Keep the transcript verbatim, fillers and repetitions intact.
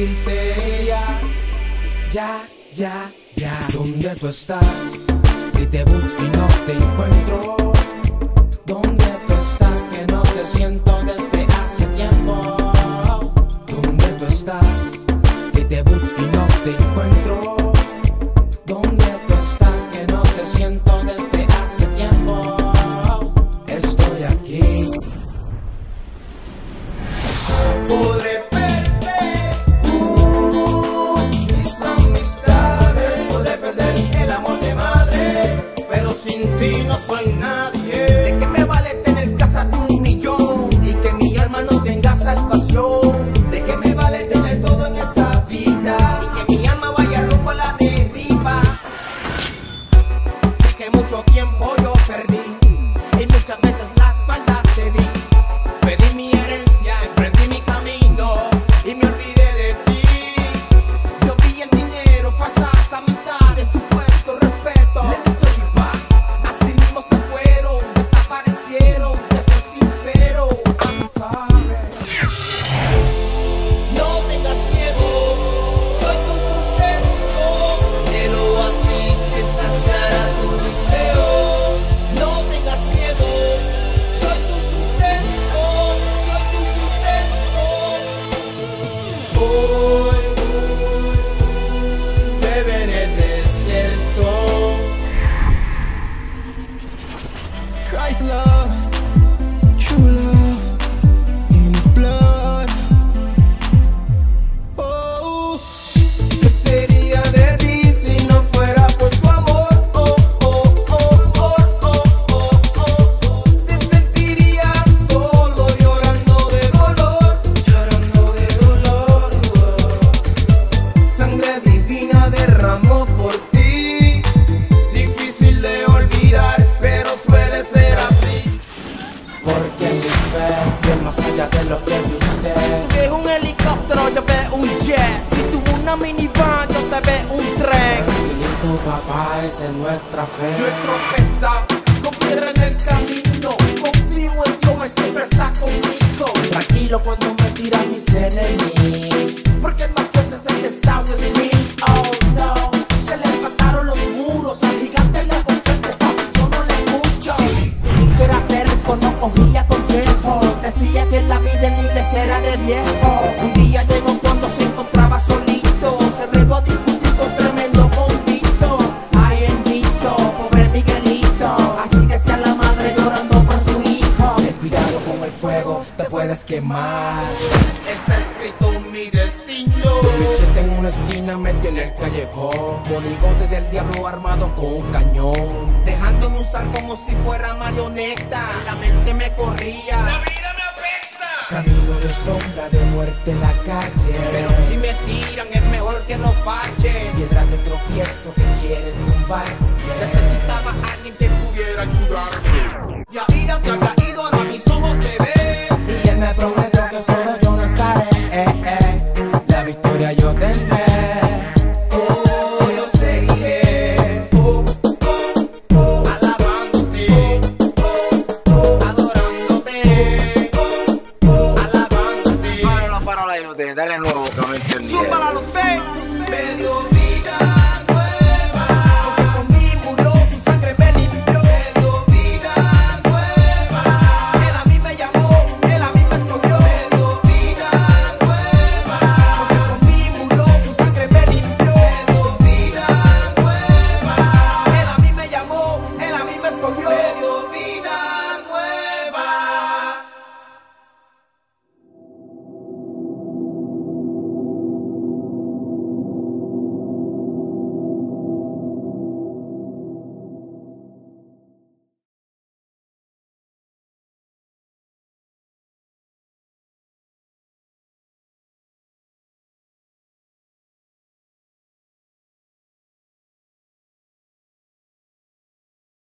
decirte ya, ya, ya, ya. ¿Dónde tú estás? Que te busco y no te encuentro. ¿Dónde tú estás? Que no te siento desde hace tiempo. ¿Dónde tú estás? Que te busco y no te encuentro. ¿Dónde tú estás? Que no te siento desde hace tiempo. Estoy aquí. Podré verte, uh, mis amistades. Podré perder el amor de madre, pero sin ti no soy nadie. ¿De qué me vale tener casa de un millón y que mi alma no tenga salvación? ¿De qué me vale tener todo en esta vida y que mi alma vaya rumbo a la deriva? Sé que mucho tiempo yo perdí y muchas veces la espalda te di. Pedí mi herencia, emprendí mi camino y me olvidé de ti. Yo vi el dinero, falsas amistades, supuesto respeto. Let me tell you why. Así mismo se fueron, desaparecieron, te soy sincero. I'm sorry. No tengas miedo, soy tu sustento. El oasis que saciará tu deseo. No tengas miedo, soy tu sustento, soy tu sustento. Hoy bebe en el desierto. Christ love, true love, in his blood. Oh, ¿Qué sería de ti si no fuera por su amor? Oh, oh, oh, oh, oh, oh, oh. Te sentirías solo llorando de dolor, llorando de dolor. Oh. Sangre divina derramó por ti, difícil de olvidar, pero suele ser así. Porque mi fe es más allá de lo que vi usted. Si tú ves un helicóptero, yo veo un jet. Si tú ves una minivan, yo te veo un tren. Tranquilito, papá, esa es nuestra fe. Yo he tropezado con piedra en el camino. Confío en Dios, Él siempre está conmigo. Tranquilo cuando me tiran mis enemigos, Porque el más fuerte es el que está with me. Oh no, se levantaron los muros. Al gigante le aconsejo, papi, yo no le escucho. tú eras terco, no cogía consejo. Decía que la vida en la iglesia era de viejo. Un día llegó cuando se encontraba solito. Se regó a discutir con tremendo convicto. Ay, bendito, pobre Miguelito. Así decía la madre llorando por su hijo. Ten cuidado con el fuego, te puedes quemar. Está escrito mi destino. Mi siete en una esquina metió en el callejón, monigote del diablo armado con un cañón. Dejándome usar como si fuera marioneta. La mente me corría. La vida me apesta. Camino de sombra, de muerte en la calle. Pero si me tiran es mejor que no falle. Piedras de tropiezo que quieren tumbar. Necesitaba a alguien que pudiera ayudarme. Y ahí ya te ha caído, ahora mis ojos te ven. Y él me prometió que solo yo no estaré. Eh, eh. La victoria yo tendré.